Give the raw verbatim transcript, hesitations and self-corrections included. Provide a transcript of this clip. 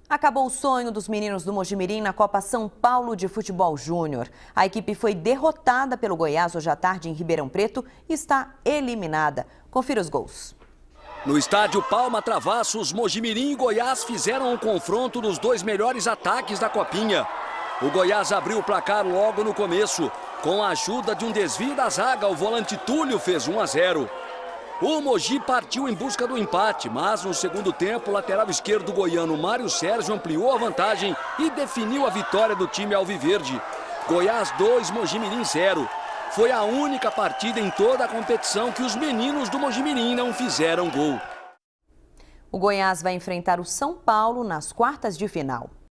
Acabou o sonho dos meninos do Mojimirim na Copa São Paulo de Futebol Júnior. A equipe foi derrotada pelo Goiás hoje à tarde em Ribeirão Preto e está eliminada. Confira os gols. No estádio Palma Travassos, Mojimirim e Goiás fizeram um confronto dos dois melhores ataques da Copinha. O Goiás abriu o placar logo no começo. Com a ajuda de um desvio da zaga, o volante Túlio fez um a zero. O Mogi partiu em busca do empate, mas no segundo tempo, o lateral esquerdo goiano Mário Sérgio ampliou a vantagem e definiu a vitória do time alviverde. Goiás dois, Mojimirim zero. Foi a única partida em toda a competição que os meninos do Mojimirim não fizeram gol. O Goiás vai enfrentar o São Paulo nas quartas de final.